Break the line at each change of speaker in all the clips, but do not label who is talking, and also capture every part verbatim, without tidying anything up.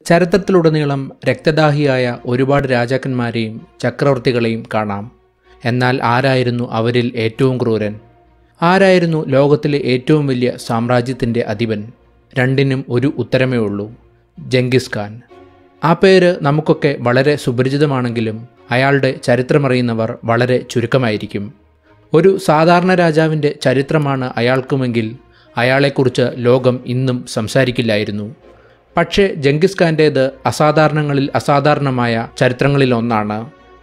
ചരിത്രത്തിലുടനീളം രക്തദാഹിയായ ഒരുപാട് രാജാക്കന്മാരെയും ചക്രവർത്തികളെയും കാണാം. എന്നാൽ ആരായിരുന്നു അവരിൽ ഏറ്റവും ക്രൂരൻ? ആരായിരുന്നു ലോകത്തിലെ ഏറ്റവും വലിയ സാമ്രാജ്യത്തിൻ്റെ അധിപൻ? രണ്ടിനും ഒരു ഉത്തരമേ ഉള്ളൂ: ജംഗിസ് ഖാൻ. ആ പേര് നമുക്കൊക്കെ വളരെ സുപരിചിതമാണെങ്കിലും അയാളുടെ ചരിത്രമറിയുന്നവർ വളരെ ചുരുക്കമായിരിക്കും. ഒരു സാധാരണ രാജാവിൻ്റെ ചരിത്രമാണ് അയാൾക്കുമെങ്കിൽ അയാളെക്കുറിച്ച് ലോകം ഇന്നും സംസാരിക്കില്ലായിരുന്നു. പക്ഷേ ജംഗിസ് ഖാൻ്റേത് അസാധാരണങ്ങളിൽ അസാധാരണമായ ചരിത്രങ്ങളിലൊന്നാണ്.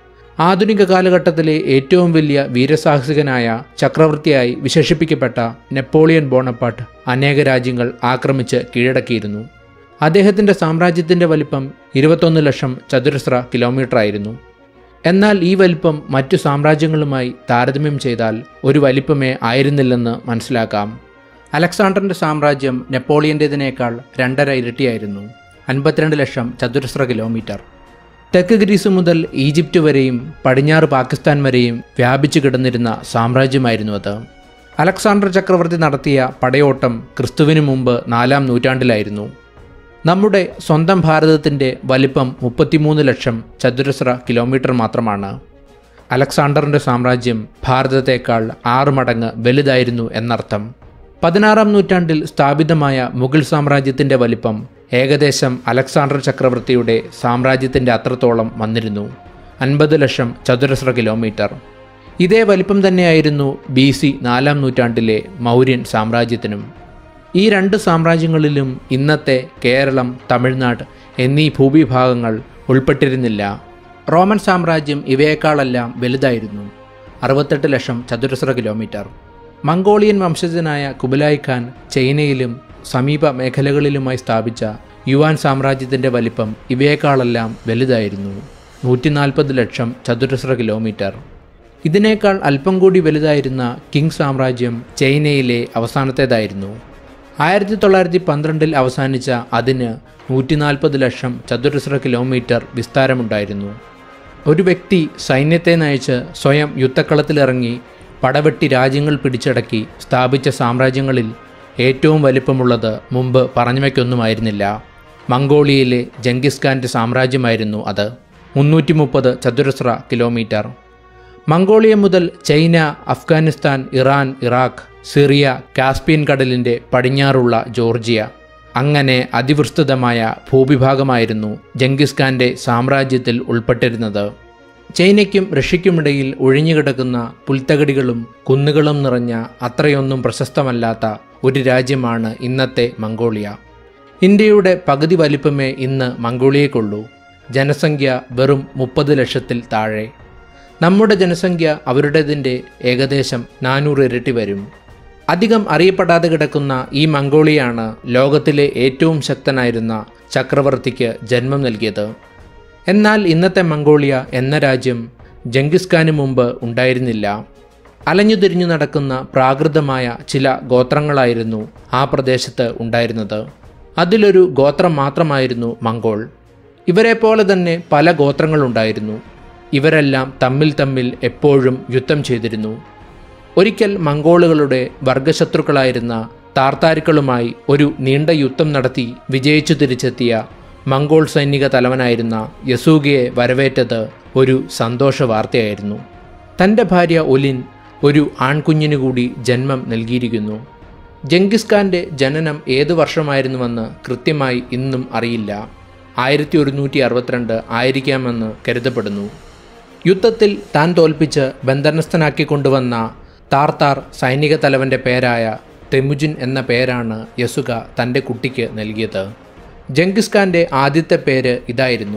ആധുനിക കാലഘട്ടത്തിലെ ഏറ്റവും വലിയ വീരസാഹസികനായ ചക്രവർത്തിയായി വിശേഷിപ്പിക്കപ്പെട്ട നെപ്പോളിയൻ ബോണപ്പാർട്ട് അനേക രാജ്യങ്ങൾ ആക്രമിച്ച് കീഴടക്കിയിരുന്നു. അദ്ദേഹത്തിൻ്റെ സാമ്രാജ്യത്തിൻ്റെ വലിപ്പം ഇരുപത്തൊന്ന് ലക്ഷം ചതുരശ്ര കിലോമീറ്റർ ആയിരുന്നു. എന്നാൽ ഈ വലിപ്പം മറ്റു സാമ്രാജ്യങ്ങളുമായി താരതമ്യം ചെയ്താൽ ഒരു വലിപ്പമേ ആയിരുന്നില്ലെന്ന് മനസ്സിലാക്കാം. അലക്സാണ്ടറിൻ്റെ സാമ്രാജ്യം നെപ്പോളിയൻ്റേതിനേക്കാൾ രണ്ടര ഇരട്ടിയായിരുന്നു, അൻപത്തിരണ്ട് ലക്ഷം ചതുരശ്ര കിലോമീറ്റർ. തെക്ക് ഗ്രീസ് മുതൽ ഈജിപ്റ്റ് വരെയും പടിഞ്ഞാറ് പാകിസ്ഥാൻ വരെയും വ്യാപിച്ചു കിടന്നിരുന്ന സാമ്രാജ്യമായിരുന്നു അത്. അലക്സാണ്ടർ ചക്രവർത്തി നടത്തിയ പടയോട്ടം ക്രിസ്തുവിന് മുമ്പ് നാലാം നൂറ്റാണ്ടിലായിരുന്നു. നമ്മുടെ സ്വന്തം ഭാരതത്തിൻ്റെ വലിപ്പം മുപ്പത്തിമൂന്ന് ലക്ഷം ചതുരശ്ര കിലോമീറ്റർ മാത്രമാണ്. അലക്സാണ്ടറിൻ്റെ സാമ്രാജ്യം ഭാരതത്തേക്കാൾ ആറ് മടങ്ങ് വലുതായിരുന്നു എന്നർത്ഥം. പതിനാറാം നൂറ്റാണ്ടിൽ സ്ഥാപിതമായ മുഗൾ സാമ്രാജ്യത്തിൻ്റെ വലിപ്പം ഏകദേശം അലക്സാണ്ടർ ചക്രവർത്തിയുടെ സാമ്രാജ്യത്തിൻ്റെ അത്രത്തോളം വന്നിരുന്നു, അൻപത് ലക്ഷം ചതുരശ്ര കിലോമീറ്റർ. ഇതേ വലിപ്പം തന്നെയായിരുന്നു ബി സി നാലാം നൂറ്റാണ്ടിലെ മൗര്യൻ സാമ്രാജ്യത്തിനും. ഈ രണ്ട് സാമ്രാജ്യങ്ങളിലും ഇന്നത്തെ കേരളം, തമിഴ്നാട് എന്നീ ഭൂവിഭാഗങ്ങൾ ഉൾപ്പെട്ടിരുന്നില്ല. റോമൻ സാമ്രാജ്യം ഇവയേക്കാളെല്ലാം വലുതായിരുന്നു, അറുപത്തെട്ട് ലക്ഷം ചതുരശ്ര കിലോമീറ്റർ. മംഗോളിയൻ വംശജനായ കുബലായ് ഖാൻ ചൈനയിലും സമീപ മേഖലകളിലുമായി സ്ഥാപിച്ച യുവാൻ സാമ്രാജ്യത്തിൻ്റെ വലിപ്പം ഇവയേക്കാളെല്ലാം വലുതായിരുന്നു, നൂറ്റി നാൽപ്പത് ലക്ഷം ചതുരശ്ര കിലോമീറ്റർ. ഇതിനേക്കാൾ അല്പം കൂടി വലുതായിരുന്ന കിങ് സാമ്രാജ്യം ചൈനയിലെ അവസാനത്തേതായിരുന്നു. ആയിരത്തി തൊള്ളായിരത്തി പന്ത്രണ്ടിൽ അവസാനിച്ച അതിന് നൂറ്റി നാൽപ്പത് ലക്ഷം ചതുരശ്ര കിലോമീറ്റർ വിസ്താരമുണ്ടായിരുന്നു. ഒരു വ്യക്തി സൈന്യത്തെ നയിച്ച് സ്വയം യുദ്ധക്കളത്തിലിറങ്ങി പടവെട്ടി രാജ്യങ്ങൾ പിടിച്ചടക്കി സ്ഥാപിച്ച സാമ്രാജ്യങ്ങളിൽ ഏറ്റവും വലിപ്പമുള്ളത് മുമ്പ് പറഞ്ഞവയ്ക്കൊന്നുമായിരുന്നില്ല. മംഗോളിയയിലെ ജംഗിസ് ഖാൻ്റെ സാമ്രാജ്യമായിരുന്നു അത്, മുന്നൂറ്റി മുപ്പത് ചതുരശ്ര കിലോമീറ്റർ. മംഗോളിയ മുതൽ China, Afghanistan, Iran, Iraq, Syria, Caspian കടലിൻ്റെ പടിഞ്ഞാറുള്ള ജോർജിയ, അങ്ങനെ അതിവിസ്തൃതമായ ഭൂവിഭാഗമായിരുന്നു ജംഗിസ് ഖാൻ്റെ സാമ്രാജ്യത്തിൽ ഉൾപ്പെട്ടിരുന്നത്. ചൈനയ്ക്കും റഷ്യയ്ക്കുമിടയിൽ ഒഴിഞ്ഞുകിടക്കുന്ന പുൽത്തകടികളും കുന്നുകളും നിറഞ്ഞ അത്രയൊന്നും പ്രശസ്തമല്ലാത്ത ഒരു രാജ്യമാണ് ഇന്നത്തെ മംഗോളിയ. ഇന്ത്യയുടെ പകുതി വലിപ്പമേ ഇന്ന് മംഗോളിയയ്ക്കുള്ളൂ. ജനസംഖ്യ വെറും മുപ്പത് ലക്ഷത്തിൽ താഴെ. നമ്മുടെ ജനസംഖ്യ അവരുടേതിൻ്റെ ഏകദേശം നാനൂറ് ഇരട്ടി വരും. അധികം അറിയപ്പെടാതെ കിടക്കുന്ന ഈ മംഗോളിയാണ് ലോകത്തിലെ ഏറ്റവും ശക്തനായിരുന്ന ചക്രവർത്തിക്ക് ജന്മം നൽകിയത്. എന്നാൽ ഇന്നത്തെ മംഗോളിയ എന്ന രാജ്യം ജംഗിസ് ഖാന് മുമ്പ് ഉണ്ടായിരുന്നില്ല. അലഞ്ഞുതിരിഞ്ഞു നടക്കുന്ന പ്രാകൃതമായ ചില ഗോത്രങ്ങളായിരുന്നു ആ പ്രദേശത്ത് ഉണ്ടായിരുന്നത്. അതിലൊരു ഗോത്രം മാത്രമായിരുന്നു മംഗോൾ. ഇവരെപ്പോലെ തന്നെ പല ഗോത്രങ്ങളുണ്ടായിരുന്നു. ഇവരെല്ലാം തമ്മിൽ തമ്മിൽ എപ്പോഴും യുദ്ധം ചെയ്തിരുന്നു. ഒരിക്കൽ മംഗോളുകളുടെ വർഗശത്രുക്കളായിരുന്ന താർത്താരുക്കളുമായി ഒരു നീണ്ട യുദ്ധം നടത്തി വിജയിച്ചു തിരിച്ചെത്തിയ മംഗോൾ സൈനിക തലവനായിരുന്ന യസൂഗയെ വരവേറ്റത് ഒരു സന്തോഷ വാർത്തയായിരുന്നു. തൻ്റെ ഭാര്യ ഒലിൻ ഒരു ആൺകുഞ്ഞിനു കൂടി ജന്മം നൽകിയിരിക്കുന്നു. ജംഗിസ് ഖാൻ്റെ ജനനം ഏതു വർഷമായിരുന്നുവെന്ന് കൃത്യമായി ഇന്നും അറിയില്ല. ആയിരത്തി ഒരുന്നൂറ്റി അറുപത്തിരണ്ട് ആയിരിക്കാമെന്ന് കരുതപ്പെടുന്നു. യുദ്ധത്തിൽ താൻ തോൽപ്പിച്ച് ബന്ധനസ്ഥനാക്കി കൊണ്ടുവന്ന താർത്താർ സൈനിക തലവൻ്റെ പേരായ തെമുജിൻ എന്ന പേരാണ് യസുക തൻ്റെ കുട്ടിക്ക് നൽകിയത്. ജംഗിസ് ഖാൻ്റെ ആദ്യത്തെ പേര് ഇതായിരുന്നു.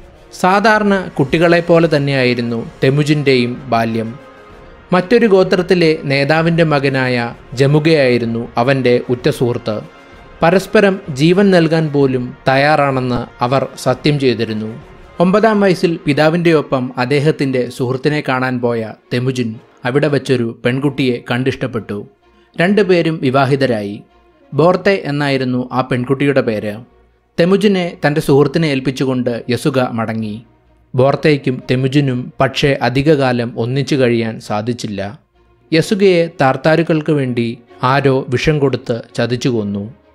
സാധാരണ കുട്ടികളെപ്പോലെ തന്നെയായിരുന്നു തെമുജിൻ്റെയും ബാല്യം. മറ്റൊരു ഗോത്രത്തിലെ നേതാവിൻ്റെ മകനായ ജമുഗയായിരുന്നു അവൻ്റെ ഉറ്റ സുഹൃത്ത്. പരസ്പരം ജീവൻ നൽകാൻ പോലും തയ്യാറാണെന്ന് അവർ സത്യം ചെയ്തിരുന്നു. ഒമ്പതാം വയസ്സിൽ പിതാവിൻ്റെ ഒപ്പം അദ്ദേഹത്തിൻ്റെ സുഹൃത്തിനെ കാണാൻ പോയ തെമുജിൻ അവിടെ വച്ചൊരു പെൺകുട്ടിയെ കണ്ടിഷ്ടപ്പെട്ടു. രണ്ടുപേരും വിവാഹിതരായി. ബോർത്തെ എന്നായിരുന്നു ആ പെൺകുട്ടിയുടെ പേര്. തെമുജിനെ തൻ്റെ സുഹൃത്തിനെ ഏൽപ്പിച്ചുകൊണ്ട് യസുക മടങ്ങി. ബോർത്തേയ്ക്കും തെമുജിനും പക്ഷേ അധികകാലം ഒന്നിച്ചു കഴിയാൻ സാധിച്ചില്ല. യസുഗയെ താർത്താരുക്കൾക്ക് വേണ്ടി ആരോ വിഷം കൊടുത്ത് ചതിച്ചു കൊന്നു.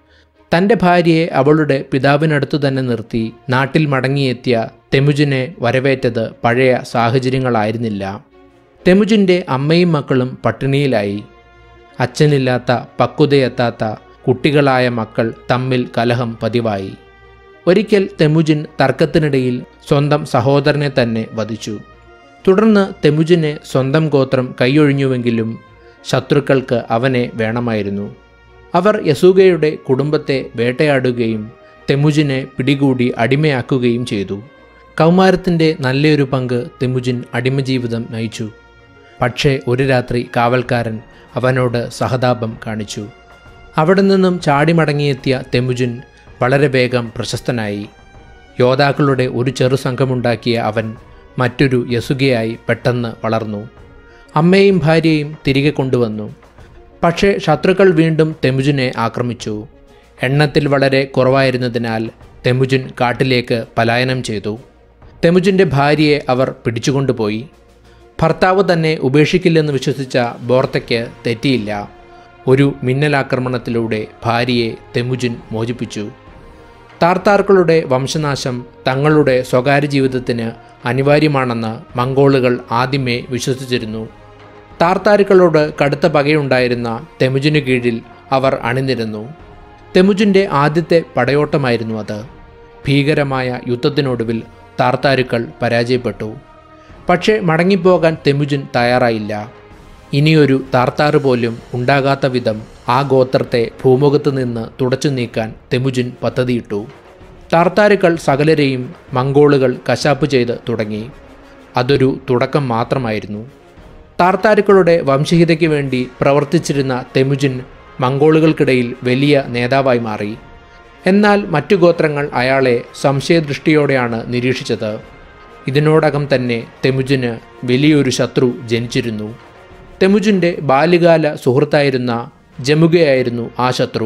തൻ്റെ ഭാര്യയെ അവളുടെ പിതാവിനടുത്തു തന്നെ നിർത്തി നാട്ടിൽ മടങ്ങിയെത്തിയ തെമുജിനെ വരവേറ്റത് പഴയ സാഹചര്യങ്ങളായിരുന്നില്ല. തെമുജിൻ്റെ അമ്മയും മക്കളും പട്ടിണിയിലായി. അച്ഛനില്ലാത്ത പക്വതയെത്താത്ത കുട്ടികളായ മക്കൾ തമ്മിൽ കലഹം പതിവായി. ഒരിക്കൽ തെമുജിൻ തർക്കത്തിനിടയിൽ സ്വന്തം സഹോദരനെ തന്നെ വധിച്ചു. തുടർന്ന് തെമുജിനെ സ്വന്തം ഗോത്രം കൈയൊഴിഞ്ഞുവെങ്കിലും ശത്രുക്കൾക്ക് അവനെ വേണമായിരുന്നു. അവർ യസുഗയുടെ കുടുംബത്തെ വേട്ടയാടുകയും തെമുജിനെ പിടികൂടി അടിമയാക്കുകയും ചെയ്തു. കൗമാരത്തിൻ്റെ നല്ലൊരു പങ്ക് തെമുജിൻ അടിമജീവിതം നയിച്ചു. പക്ഷേ ഒരു രാത്രി കാവൽക്കാരൻ അവനോട് സഹതാപം കാണിച്ചു. അവിടെ നിന്നും ചാടിമടങ്ങിയെത്തിയ തെമുജിൻ വളരെ വേഗം പ്രശസ്തനായി. യോദ്ധാക്കളുടെ ഒരു ചെറു സംഘമുണ്ടാക്കിയ അവൻ മറ്റൊരു യസുഗയായി പെട്ടെന്ന് വളർന്നു. അമ്മയും ഭാര്യയും തിരികെ കൊണ്ടുവന്നു. പക്ഷേ ശത്രുക്കൾ വീണ്ടും തെമുജിനെ ആക്രമിച്ചു. എണ്ണത്തിൽ വളരെ കുറവായിരുന്നതിനാൽ തെമുജിൻ കാട്ടിലേക്ക് പലായനം ചെയ്തു. തെമുജിൻ്റെ ഭാര്യയെ അവർ പിടിച്ചുകൊണ്ടുപോയി. ഭർത്താവ് തന്നെ ഉപേക്ഷിക്കില്ലെന്ന് വിശ്വസിച്ച ബോർത്തയ്ക്ക് തെറ്റിയില്ല. ഒരു മിന്നലാക്രമണത്തിലൂടെ ഭാര്യയെ തെമുജിൻ മോചിപ്പിച്ചു. താർത്താർക്കളുടെ വംശനാശം തങ്ങളുടെ സ്വകാര്യ ജീവിതത്തിന് അനിവാര്യമാണെന്ന് മംഗോളുകൾ ആദ്യമേ വിശ്വസിച്ചിരുന്നു. താർത്താരുക്കളോട് കടുത്ത പകയുണ്ടായിരുന്ന തെമുജിനു കീഴിൽ അവർ അണിനിരന്നു. തെമുജിൻ്റെ ആദ്യത്തെ പടയോട്ടമായിരുന്നു അത്. ഭീകരമായ യുദ്ധത്തിനൊടുവിൽ താർത്താരുക്കൾ പരാജയപ്പെട്ടു. പക്ഷേ മടങ്ങിപ്പോകാൻ തെമുജിൻ തയ്യാറായില്ല. ഇനിയൊരു താർത്താറ് പോലും ഉണ്ടാകാത്ത വിധം ആ ഗോത്രത്തെ ഭൂമുഖത്ത് നിന്ന് തുടച്ചു നീക്കാൻ തെമുജിൻ പദ്ധതിയിട്ടു. താർത്താരുക്കൾ സകലരെയും മംഗോളുകൾ കശാപ്പ് ചെയ്ത് തുടങ്ങി. അതൊരു തുടക്കം മാത്രമായിരുന്നു. താർത്താരുക്കളുടെ വംശീയതയ്ക്ക് വേണ്ടി പ്രവർത്തിച്ചിരുന്ന തെമുജിൻ മംഗോളുകൾക്കിടയിൽ വലിയ നേതാവായി മാറി. എന്നാൽ മറ്റു ഗോത്രങ്ങൾ അയാളെ സംശയദൃഷ്ടിയോടെയാണ് നിരീക്ഷിച്ചത്. ഇതിനോടകം തന്നെ തെമുജിന് വലിയൊരു ശത്രു ജനിച്ചിരുന്നു. തെമുജിൻ്റെ ബാല്യകാല സുഹൃത്തായിരുന്ന ജമുഗയായിരുന്നു ആ ശത്രു.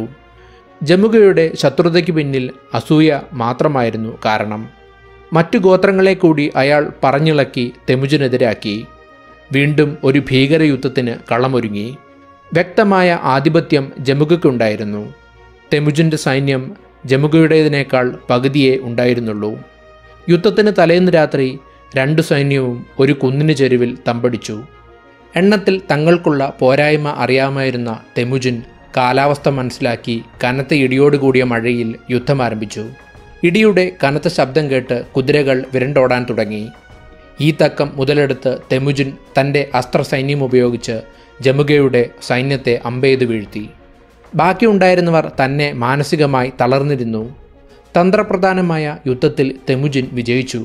ജമുഗയുടെ ശത്രുതയ്ക്ക് പിന്നിൽ അസൂയ മാത്രമായിരുന്നു കാരണം. മറ്റു ഗോത്രങ്ങളെ കൂടി അയാൾ പറഞ്ഞിളക്കി തെമുജിനെതിരാക്കി. വീണ്ടും ഒരു ഭീകരയുദ്ധത്തിന് കളമൊരുങ്ങി. വ്യക്തമായ ആധിപത്യം ജമുഗയ്ക്കുണ്ടായിരുന്നു. തെമുജിൻ്റെ സൈന്യം ജമുഗയുടേതിനേക്കാൾ പകുതിയേ ഉണ്ടായിരുന്നുള്ളൂ. യുദ്ധത്തിന് തലേന്ന് രാത്രി രണ്ടു സൈന്യവും ഒരു കുന്നിന് ചെരുവിൽ തമ്പടിച്ചു. എണ്ണത്തിൽ തങ്ങൾക്കുള്ള പോരായ്മ അറിയാമായിരുന്ന തെമുജിൻ കാലാവസ്ഥ മനസ്സിലാക്കി കനത്ത ഇടിയോടുകൂടിയ മഴയിൽ യുദ്ധം ആരംഭിച്ചു. ഇടിയുടെ കനത്ത ശബ്ദം കേട്ട് കുതിരകൾ വിരണ്ടോടാൻ തുടങ്ങി. ഈ തക്കം മുതലെടുത്ത് തെമുജിൻ തൻ്റെ അസ്ത്രസൈന്യം ഉപയോഗിച്ച് ജമുഗയുടെ സൈന്യത്തെ അമ്പെയ്ത് വീഴ്ത്തി. ബാക്കിയുണ്ടായിരുന്നവർ തന്നെ മാനസികമായി തളർന്നിരുന്നു. തന്ത്രപ്രധാനമായ യുദ്ധത്തിൽ തെമുജിൻ വിജയിച്ചു.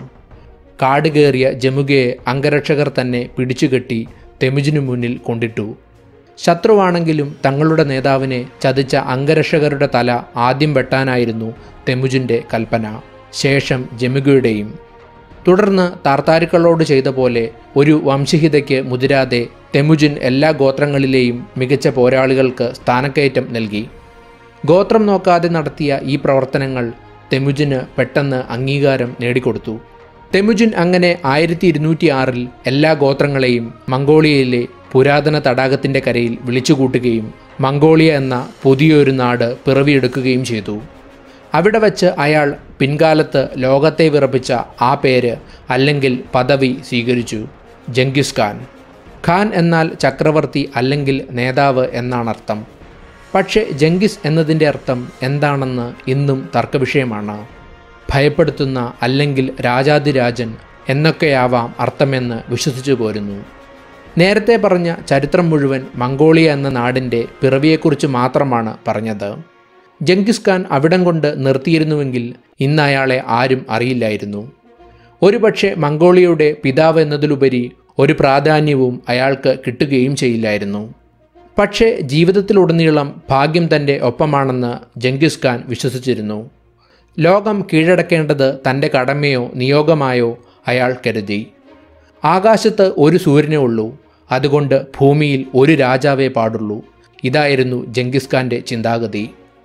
കാട് കയറിയ ജമുഗയെ അംഗരക്ഷകർ തന്നെ പിടിച്ചുകെട്ടി തെമുജിനു മുന്നിൽ കൊണ്ടിട്ടു. ശത്രുവാണെങ്കിലും തങ്ങളുടെ നേതാവിനെ ചതിച്ച അംഗരക്ഷകരുടെ തല ആദ്യം വെട്ടാനായിരുന്നു തെമുജിൻ്റെ കൽപ്പന, ശേഷം ജമുഗയുടെയും. തുടർന്ന് താർത്താരുക്കളോട് ചെയ്ത പോലെ ഒരു വംശീയതയ്ക്ക് മുതിരാതെ തെമുജിൻ എല്ലാ ഗോത്രങ്ങളിലെയും മികച്ച പോരാളികൾക്ക് സ്ഥാനക്കയറ്റം നൽകി. ഗോത്രം നോക്കാതെ നടത്തിയ ഈ പ്രവർത്തനങ്ങൾ തെമുജിന് പെട്ടെന്ന് അംഗീകാരം നേടിക്കൊടുത്തു. തെമുജിൻ അങ്ങനെ ആയിരത്തി ഇരുന്നൂറ്റി ആറിൽ എല്ലാ ഗോത്രങ്ങളെയും മംഗോളിയയിലെ പുരാതന തടാകത്തിൻ്റെ കരയിൽ വിളിച്ചുകൂട്ടുകയും മംഗോളിയ എന്ന പുതിയൊരു നാട് പിറവിയെടുക്കുകയും ചെയ്തു. അവിടെ വച്ച് അയാൾ പിൻകാലത്ത് ലോകത്തെ വിറപ്പിച്ച ആ പേര് അല്ലെങ്കിൽ പദവി സ്വീകരിച്ചു, ജംഗിസ് ഖാൻ. ഖാൻ എന്നാൽ ചക്രവർത്തി അല്ലെങ്കിൽ നേതാവ് എന്നാണർത്ഥം. പക്ഷേ ജംഗിസ് എന്നതിൻ്റെ അർത്ഥം എന്താണെന്ന് ഇന്നും തർക്കവിഷയമാണ്. ഭയപ്പെടുത്തുന്ന അല്ലെങ്കിൽ രാജാതിരാജൻ എന്നൊക്കെയാവാം അർത്ഥമെന്ന് വിശ്വസിച്ചു പോരുന്നു. നേരത്തെ പറഞ്ഞ ചരിത്രം മുഴുവൻ മംഗോളിയ എന്ന നാടിൻ്റെ പിറവിയെക്കുറിച്ച് മാത്രമാണ് പറഞ്ഞത്. ജംഗിസ് ഖാൻ അവിടം കൊണ്ട് നിർത്തിയിരുന്നുവെങ്കിൽ ഇന്ന് അയാളെ ആരും അറിയില്ലായിരുന്നു. ഒരുപക്ഷെ മംഗോളിയയുടെ പിതാവ് എന്നതിലുപരി ഒരു പ്രാധാന്യവും അയാൾക്ക് കിട്ടുകയും ചെയ്യില്ലായിരുന്നു. പക്ഷേ ജീവിതത്തിലുടനീളം ഭാഗ്യം തൻ്റെ ഒപ്പമാണെന്ന് ജംഗിസ് ഖാൻ വിശ്വസിച്ചിരുന്നു. ലോകം കീഴടക്കേണ്ടത് തൻ്റെ കടമയോ നിയോഗമായോ അയാൾ കരുതി. ആകാശത്ത് ഒരു സൂര്യനേ ഉള്ളൂ, അതുകൊണ്ട് ഭൂമിയിൽ ഒരു രാജാവേ പാടുള്ളൂ. ഇതായിരുന്നു ജംഗിസ് ഖാൻ്റെ ചിന്താഗതി.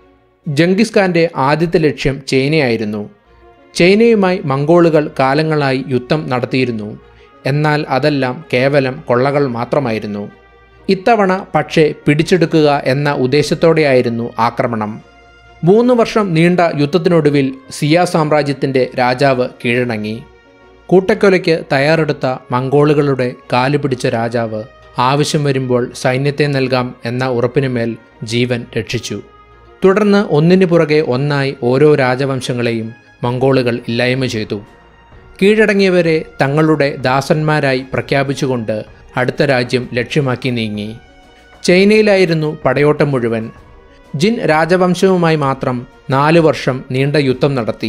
ജംഗിസ് ഖാൻ്റെ ആദ്യത്തെ ലക്ഷ്യം ചൈനയായിരുന്നു. ചൈനയുമായി മംഗോളുകൾ കാലങ്ങളായി യുദ്ധം നടത്തിയിരുന്നു. എന്നാൽ അതെല്ലാം കേവലം കൊള്ളകൾ മാത്രമായിരുന്നു. ഇത്തവണ പക്ഷേ പിടിച്ചെടുക്കുക എന്ന ഉദ്ദേശത്തോടെയായിരുന്നു ആക്രമണം. മൂന്ന് വർഷം നീണ്ട യുദ്ധത്തിനൊടുവിൽ സിയ സാമ്രാജ്യത്തിൻ്റെ രാജാവ് കീഴടങ്ങി. കൂട്ടക്കൊലയ്ക്ക് തയ്യാറെടുത്ത മംഗോളുകളുടെ കാലു പിടിച്ച രാജാവ് ആവശ്യം വരുമ്പോൾ സൈന്യത്തെ നൽകാം എന്ന ഉറപ്പിനുമേൽ ജീവൻ രക്ഷിച്ചു. തുടർന്ന് ഒന്നിനു പുറകെ ഒന്നായി ഓരോ രാജവംശങ്ങളെയും മംഗോളുകൾ ഇല്ലായ്മ ചെയ്തു. കീഴടങ്ങിയവരെ തങ്ങളുടെ ദാസന്മാരായി പ്രഖ്യാപിച്ചുകൊണ്ട് അടുത്ത രാജ്യം ലക്ഷ്യമാക്കി നീങ്ങി. ചൈനയിലായിരുന്നു പടയോട്ടം മുഴുവൻ. ജിൻ രാജവംശവുമായി മാത്രം നാലു വർഷം നീണ്ട യുദ്ധം നടത്തി.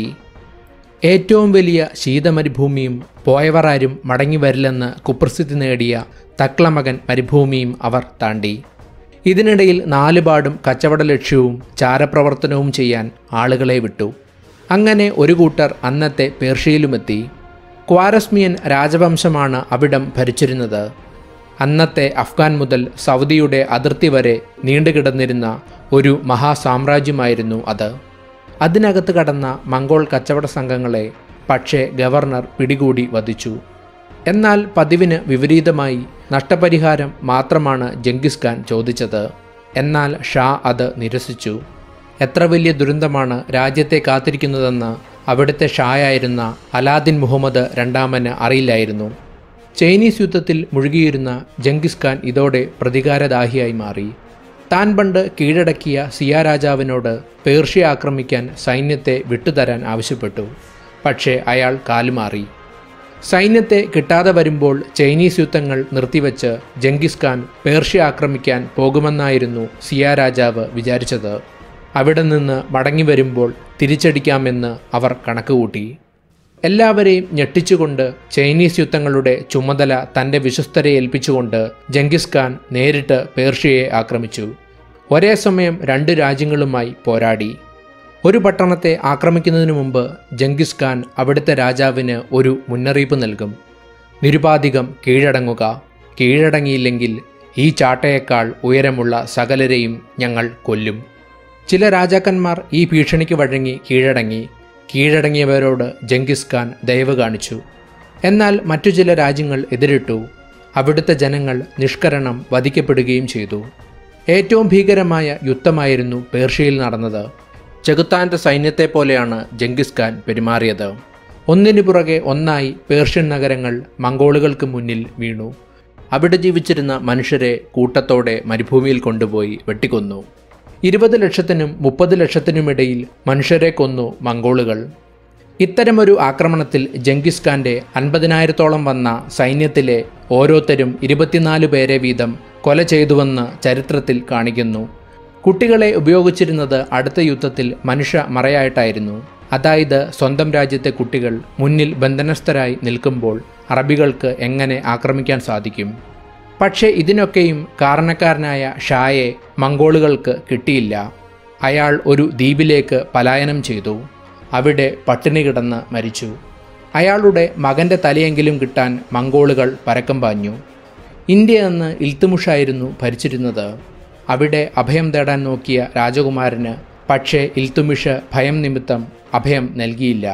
ഏറ്റവും വലിയ ശീതമരുഭൂമിയും പോയവർ ആരും മടങ്ങിവരില്ലെന്ന് കുപ്രസിദ്ധി നേടിയ തക്ലമകൻ മരുഭൂമിയും അവർ താണ്ടി. ഇതിനിടയിൽ നാലുപാടും കച്ചവട ലക്ഷ്യവും ചാരപ്രവർത്തനവും ചെയ്യാൻ ആളുകളെ വിട്ടു. അങ്ങനെ ഒരു കൂട്ടർ അന്നത്തെ പേർഷ്യയിലുമെത്തി. ക്വാരസ്മിയൻ രാജവംശമാണ് അവിടം ഭരിച്ചിരുന്നത്. അന്നത്തെ അഫ്ഗാൻ മുതൽ സൗദിയുടെ അതിർത്തി വരെ നീണ്ടുകിടന്നിരുന്ന ഒരു മഹാസാമ്രാജ്യമായിരുന്നു അത്. അതിനകത്ത് കടന്ന മംഗോൾ കച്ചവട സംഘങ്ങളെ പക്ഷേ ഗവർണർ പിടികൂടി വധിച്ചു. എന്നാൽ പതിവിന് വിപരീതമായി നഷ്ടപരിഹാരം മാത്രമാണ് ജംഗിസ് ഖാൻ ചോദിച്ചത്. എന്നാൽ ഷാ അത് നിരസിച്ചു. എത്ര വലിയ ദുരന്തമാണ് രാജ്യത്തെ കാത്തിരിക്കുന്നതെന്ന് അവിടുത്തെ ഷായായിരുന്ന അലാദിൻ മുഹമ്മദ് രണ്ടാമന് അറിയില്ലായിരുന്നു. ചൈനീസ് യുദ്ധത്തിൽ മുഴുകിയിരുന്ന ജംഗിസ് ഖാൻ ഇതോടെ പ്രതികാരദാഹിയായി മാറി. താൻ പണ്ട് കീഴടക്കിയ സിയ രാജാവിനോട് പേർഷ്യ ആക്രമിക്കാൻ സൈന്യത്തെ വിട്ടുതരാൻ ആവശ്യപ്പെട്ടു. പക്ഷേ അയാൾ കാലുമാറി. സൈന്യത്തെ കിട്ടാതെ വരുമ്പോൾ ചൈനീസ് യുദ്ധങ്ങൾ നിർത്തിവെച്ച് ജംഗിസ് ഖാൻ പേർഷ്യ ആക്രമിക്കാൻ പോകുമെന്നായിരുന്നു സിയ രാജാവ് വിചാരിച്ചത്. അവിടെ നിന്ന് മടങ്ങി വരുമ്പോൾ തിരിച്ചടിക്കാമെന്ന് അവർ കണക്കുകൂട്ടി. എല്ലാവരെയും ഞെട്ടിച്ചുകൊണ്ട് ചൈനീസ് യുദ്ധങ്ങളുടെ ചുമതല തൻ്റെ വിശ്വസ്തരെ ഏൽപ്പിച്ചുകൊണ്ട് ജംഗിസ് ഖാൻ നേരിട്ട് പേർഷ്യയെ ആക്രമിച്ചു. ഒരേ സമയം രണ്ട് രാജ്യങ്ങളുമായി പോരാടി. ഒരു പട്ടണത്തെ ആക്രമിക്കുന്നതിനു മുമ്പ് ജംഗിസ് ഖാൻ അവിടുത്തെ രാജാവിന് ഒരു മുന്നറിയിപ്പ് നൽകും. നിരുപാധികം കീഴടങ്ങുക, കീഴടങ്ങിയില്ലെങ്കിൽ ഈ ചാട്ടയേക്കാൾ ഉയരമുള്ള സകലരെയും ഞങ്ങൾ കൊല്ലും. ചില രാജാക്കന്മാർ ഈ ഭീഷണിക്ക് വഴങ്ങി കീഴടങ്ങി. കീഴടങ്ങിയവരോട് ജംഗിസ് ഖാൻ ദയവ് കാണിച്ചു. എന്നാൽ മറ്റു ചില രാജ്യങ്ങൾ എതിരിട്ടു. അവിടുത്തെ ജനങ്ങൾ നിഷ്കരണം വധിക്കപ്പെടുകയും ചെയ്തു. ഏറ്റവും ഭീകരമായ യുദ്ധമായിരുന്നു പേർഷ്യയിൽ നടന്നത്. ചെകുത്താൻ്റെ സൈന്യത്തെ പോലെയാണ് ജംഗിസ് ഖാൻ പെരുമാറിയത്. ഒന്നിനു പുറകെ ഒന്നായി പേർഷ്യൻ നഗരങ്ങൾ മംഗോളുകൾക്ക് മുന്നിൽ വീണു. അവിടെ ജീവിച്ചിരുന്ന മനുഷ്യരെ കൂട്ടത്തോടെ മരുഭൂമിയിൽ കൊണ്ടുപോയി വെട്ടിക്കൊന്നു. ഇരുപത് ലക്ഷത്തിനും മുപ്പത് ലക്ഷത്തിനുമിടയിൽ മനുഷ്യരെ കൊന്നു മംഗോളുകൾ. ഇത്തരമൊരു ആക്രമണത്തിൽ ജംഗിസ് ഖാൻ്റെ അൻപതിനായിരത്തോളം വന്ന സൈന്യത്തിലെ ഓരോരുത്തരും ഇരുപത്തിനാല് പേരെ വീതം കൊല ചെയ്തുവെന്ന് ചരിത്രത്തിൽ കാണിക്കുന്നു. കുട്ടികളെ ഉപയോഗിച്ചിരുന്നത് അടുത്ത യുദ്ധത്തിൽ മനുഷ്യ മറയായിട്ടായിരുന്നു. അതായത് സ്വന്തം രാജ്യത്തെ കുട്ടികൾ മുന്നിൽ ബന്ധനസ്ഥരായി നിൽക്കുമ്പോൾ അറബികൾക്ക് എങ്ങനെ ആക്രമിക്കാൻ സാധിക്കും? പക്ഷേ ഇതിനൊക്കെയും കാരണക്കാരനായ ഷായെ മംഗോളുകൾക്ക് കിട്ടിയില്ല. അയാൾ ഒരു ദ്വീപിലേക്ക് പലായനം ചെയ്തു. അവിടെ പട്ടിണി കിടന്ന് മരിച്ചു. അയാളുടെ മകൻ്റെ തലയെങ്കിലും കിട്ടാൻ മംഗോളുകൾ പരക്കം പാഞ്ഞു. ഇന്ത്യ എന്ന് ഇൽത്തുമിഷായിരുന്നു ഭരിച്ചിരുന്നത്. അവിടെ അഭയം തേടാൻ നോക്കിയ രാജകുമാരന് പക്ഷേ ഇൽത്തുമിഷ് ഭയം നിമിത്തം അഭയം നൽകിയില്ല.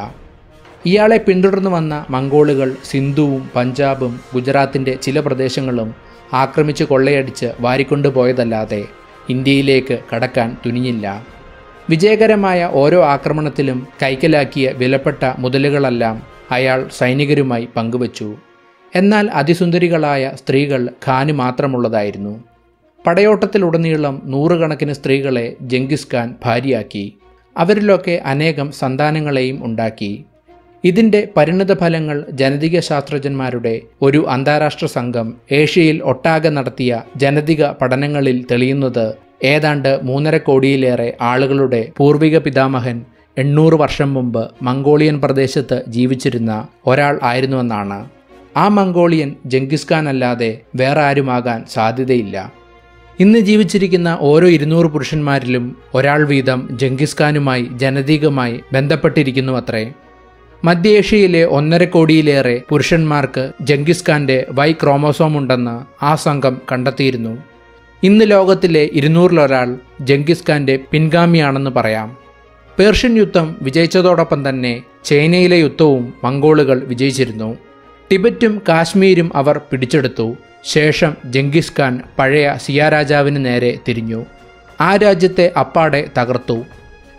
ഇയാളെ പിന്തുടർന്നു വന്ന മംഗോളുകൾ സിന്ധുവും പഞ്ചാബും ഗുജറാത്തിൻ്റെ ചില പ്രദേശങ്ങളും ആക്രമിച്ച് കൊള്ളയടിച്ച് വാരിക്കൊണ്ടുപോയതല്ലാതെ ഇന്ത്യയിലേക്ക് കടക്കാൻ തുനിഞ്ഞില്ല. വിജയകരമായ ഓരോ ആക്രമണത്തിലും കൈക്കലാക്കിയ വിലപ്പെട്ട മുതലുകളെല്ലാം അയാൾ സൈനികരുമായി പങ്കുവച്ചു. എന്നാൽ അതിസുന്ദരികളായ സ്ത്രീകൾ ഖാന് മാത്രമുള്ളതായിരുന്നു. പടയോട്ടത്തിലുടനീളം നൂറുകണക്കിന് സ്ത്രീകളെ ജംഗിസ് ഖാൻ ഭാര്യയാക്കി. അവരിലൊക്കെ അനേകം സന്താനങ്ങളെയും ഉണ്ടാക്കി. ഇതിൻ്റെ പരിണിതഫലങ്ങൾ ജനതിക ശാസ്ത്രജ്ഞന്മാരുടെ ഒരു അന്താരാഷ്ട്ര സംഘം ഏഷ്യയിൽ ഒട്ടാകെ നടത്തിയ ജനതിക പഠനങ്ങളിൽ തെളിയുന്നത് ഏതാണ്ട് മൂന്നര കോടിയിലേറെ ആളുകളുടെ പൂർവിക പിതാമഹൻ എണ്ണൂറ് വർഷം മുമ്പ് മംഗോളിയൻ പ്രദേശത്ത് ജീവിച്ചിരുന്ന ഒരാൾ ആയിരുന്നുവെന്നാണ്. ആ മംഗോളിയൻ ജംഗിസ് ഖാൻ അല്ലാതെ വേറെ ആരുമാകാൻ സാധ്യതയില്ല. ഇന്ന് ജീവിച്ചിരിക്കുന്ന ഓരോ ഇരുന്നൂറ് പുരുഷന്മാരിലും ഒരാൾ വീതം ജംഗിസ് ഖാനുമായി ജനതീകമായി ബന്ധപ്പെട്ടിരിക്കുന്നു അത്രേ. മധ്യേഷ്യയിലെ ഒന്നര കോടിയിലേറെ പുരുഷന്മാർക്ക് ജംഗിസ് ഖാൻ്റെ വൈ ക്രോമോസോം ഉണ്ടെന്ന് ആ സംഘം കണ്ടെത്തിയിരുന്നു. ഇന്ന് ലോകത്തിലെ ഇരുന്നൂറിലൊരാൾ ജംഗിസ് ഖാൻ്റെ പിൻഗാമിയാണെന്ന് പറയാം. പേർഷ്യൻ യുദ്ധം വിജയിച്ചതോടൊപ്പം തന്നെ ചൈനയിലെ യുദ്ധവും മംഗോളുകൾ വിജയിച്ചിരുന്നു. ടിബറ്റും കാശ്മീരും അവർ പിടിച്ചെടുത്തു. ശേഷം ജംഗിസ് ഖാൻ പഴയ സിയ രാജാവിന് നേരെ തിരിഞ്ഞു. ആ രാജ്യത്തെ അപ്പാടെ തകർത്തു.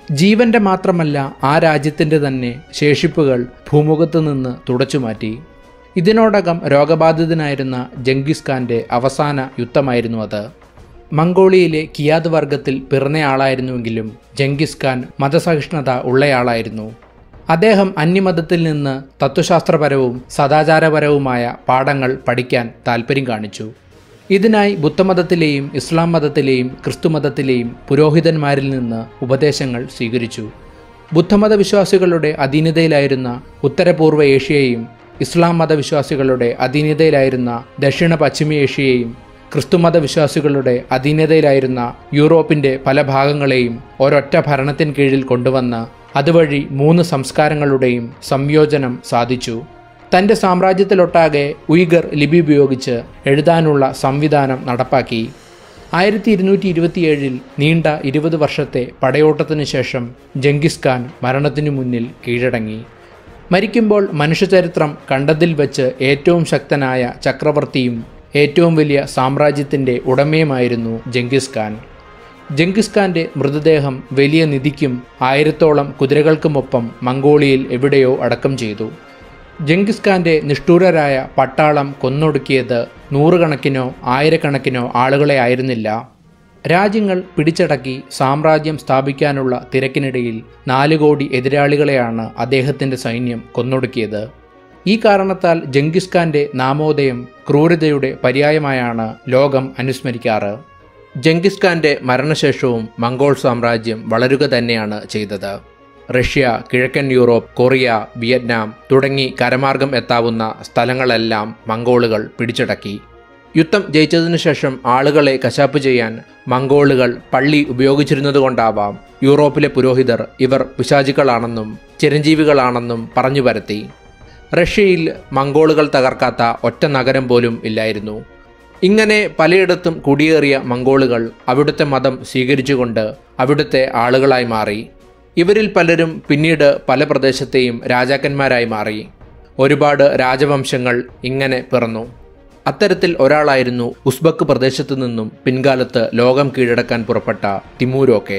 ജീവന്റെ മാത്രമല്ല ആ രാജ്യത്തിൻ്റെ തന്നെ ശേഷിപ്പുകൾ ഭൂമുഖത്തു നിന്ന് തുടച്ചുമാറ്റി. ഇതിനോടകം രോഗബാധിതനായിരുന്ന ജംഗിസ് ഖാന്റെ അവസാന യുദ്ധമായിരുന്നു അത്. മംഗോളിയയിലെ കിയാദ് വർഗത്തിൽ പിറന്നയാളായിരുന്നുവെങ്കിലും ജംഗിസ് ഖാൻ മതസഹിഷ്ണുത ഉള്ളയാളായിരുന്നു. അദ്ദേഹം അന്യമതത്തിൽ നിന്ന് തത്വശാസ്ത്രപരവും സദാചാരപരവുമായ പാഠങ്ങൾ പഠിക്കാൻ താൽപ്പര്യം കാണിച്ചു. ഇതിനായി ബുദ്ധമതത്തിലെയും ഇസ്ലാം മതത്തിലെയും ക്രിസ്തുമതത്തിലെയും പുരോഹിതന്മാരിൽ നിന്ന് ഉപദേശങ്ങൾ സ്വീകരിച്ചു. ബുദ്ധമത വിശ്വാസികളുടെ അധീനതയിലായിരുന്ന ഉത്തരപൂർവ്വ ഏഷ്യയെയും ഇസ്ലാം മതവിശ്വാസികളുടെ അധീനതയിലായിരുന്ന ദക്ഷിണ പശ്ചിമ ഏഷ്യയെയും ക്രിസ്തുമത വിശ്വാസികളുടെ അധീനതയിലായിരുന്ന യൂറോപ്പിൻ്റെ പല ഭാഗങ്ങളെയും ഒരൊറ്റ ഭരണത്തിന് കീഴിൽ കൊണ്ടുവന്ന് അതുവഴി മൂന്ന് സംസ്കാരങ്ങളുടെയും സംയോജനം സാധിച്ചു. തൻ്റെ സാമ്രാജ്യത്തിലൊട്ടാകെ ഉയ്ഗർ ലിപി ഉപയോഗിച്ച് എഴുതാനുള്ള സംവിധാനം നടപ്പാക്കി. ആയിരത്തി ഇരുന്നൂറ്റി ഇരുപത്തിയേഴിൽ നീണ്ട ഇരുപത് വർഷത്തെ പടയോട്ടത്തിനു ശേഷം ജംഗിസ് ഖാൻ മരണത്തിനു മുന്നിൽ കീഴടങ്ങി. മരിക്കുമ്പോൾ മനുഷ്യചരിത്രം കണ്ടതിൽ വച്ച് ഏറ്റവും ശക്തനായ ചക്രവർത്തിയും ഏറ്റവും വലിയ സാമ്രാജ്യത്തിൻ്റെ ഉടമയുമായിരുന്നു ജംഗിസ് ഖാൻ. ജംഗിസ് ഖാൻ്റെ മൃതദേഹം വലിയ നിധിക്കും ആയിരത്തോളം കുതിരകൾക്കുമൊപ്പം മംഗോളിയയിൽ എവിടെയോ അടക്കം ചെയ്തു. ജംഗിസ് ഖാൻ്റെ നിഷ്ഠൂരരായ പട്ടാളം കൊന്നൊടുക്കിയത് നൂറുകണക്കിനോ ആയിരക്കണക്കിനോ ആളുകളെ ആയിരുന്നില്ല. രാജ്യങ്ങൾ പിടിച്ചടക്കി സാമ്രാജ്യം സ്ഥാപിക്കാനുള്ള തിരക്കിനിടയിൽ നാല് കോടി എതിരാളികളെയാണ് അദ്ദേഹത്തിൻ്റെ സൈന്യം കൊന്നൊടുക്കിയത്. ഈ കാരണത്താൽ ജംഗിസ് ഖാൻ്റെ നാമോദയം ക്രൂരതയുടെ പര്യായമായാണ് ലോകം അനുസ്മരിക്കാറ്. ജംഗിസ് ഖാൻ്റെ മരണശേഷവും മംഗോൾ സാമ്രാജ്യം വളരുക തന്നെയാണ് ചെയ്തത്. റഷ്യ, കിഴക്കൻ യൂറോപ്പ്, കൊറിയ, വിയറ്റ്നാം തുടങ്ങി കരമാർഗം എത്താവുന്ന സ്ഥലങ്ങളെല്ലാം മംഗോളുകൾ പിടിച്ചടക്കി. യുദ്ധം ജയിച്ചതിനു ശേഷം ആളുകളെ കശാപ്പ് ചെയ്യാൻ മംഗോളുകൾ പള്ളി ഉപയോഗിച്ചിരുന്നതുകൊണ്ടാവാം യൂറോപ്പിലെ പുരോഹിതർ ഇവർ പിശാചുക്കളാണെന്നും ചിരഞ്ജീവികളാണെന്നും പറഞ്ഞു പരത്തി. റഷ്യയിൽ മംഗോളുകൾ തകർക്കാത്ത ഒറ്റ നഗരം പോലും ഇല്ലായിരുന്നു. ഇങ്ങനെ പലയിടത്തും കുടിയേറിയ മംഗോളുകൾ അവിടുത്തെ മതം സ്വീകരിച്ചുകൊണ്ട് അവിടുത്തെ ആളുകളായി മാറി. ഇവരിൽ പലരും പിന്നീട് പല പ്രദേശത്തെയും രാജാക്കന്മാരായി മാറി. ഒരുപാട് രാജവംശങ്ങൾ ഇങ്ങനെ പിറന്നു. അത്തരത്തിൽ ഒരാളായിരുന്നു ഉസ്ബക്ക് പ്രദേശത്തു നിന്നും പിൻകാലത്ത് ലോകം കീഴടക്കാൻ പുറപ്പെട്ട തിമൂരൊക്കെ.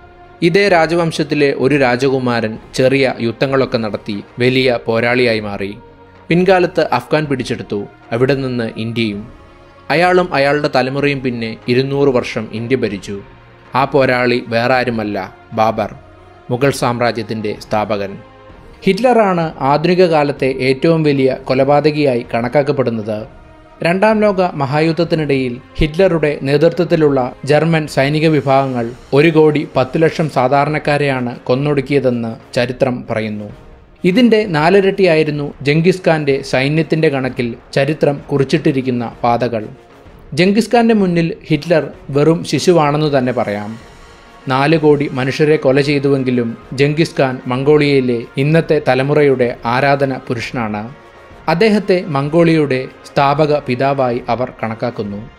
ഇതേ രാജവംശത്തിലെ ഒരു രാജകുമാരൻ ചെറിയ യുദ്ധങ്ങളൊക്കെ നടത്തി വലിയ പോരാളിയായി മാറി. പിൻകാലത്ത് അഫ്ഗാൻ പിടിച്ചെടുത്തു, അവിടെ നിന്ന് ഇന്ത്യയും. അയാളും അയാളുടെ തലമുറയും പിന്നെ ഇരുന്നൂറ് വർഷം ഇന്ത്യ ഭരിച്ചു. ആ പോരാളി വേറെ ആരുമല്ല, ബാബർ, മുഗൾ സാമ്രാജ്യത്തിൻ്റെ സ്ഥാപകൻ. ഹിറ്റ്ലറാണ് ആധുനിക കാലത്തെ ഏറ്റവും വലിയ കൊലപാതകിയായി കണക്കാക്കപ്പെടുന്നത്. രണ്ടാം ലോക മഹായുദ്ധത്തിനിടയിൽ ഹിറ്റ്ലറുടെ നേതൃത്വത്തിലുള്ള ജർമ്മൻ സൈനിക വിഭാഗങ്ങൾ ഒരു കോടി പത്ത് ലക്ഷം സാധാരണക്കാരെയാണ് കൊന്നൊടുക്കിയതെന്ന് ചരിത്രം പറയുന്നു. ഇതിൻ്റെ നാലിരട്ടിയായിരുന്നു ജംഗിസ് ഖാൻ്റെ സൈന്യത്തിൻ്റെ കണക്കിൽ ചരിത്രം കുറിച്ചിട്ടിരിക്കുന്ന പാതകൾ. ജംഗിസ് ഖാൻ്റെ മുന്നിൽ ഹിറ്റ്ലർ വെറും ശിശുവാണെന്നു തന്നെ പറയാം. നാല് കോടി മനുഷ്യരെ കൊല ചെയ്തുവെങ്കിലും ജംഗിസ് ഖാൻ മംഗോളിയയിലെ ഇന്നത്തെ തലമുറയുടെ ആരാധന പുരുഷനാണ്. അദ്ദേഹത്തെ മംഗോളിയയുടെ സ്ഥാപക പിതാവായി അവർ കണക്കാക്കുന്നു.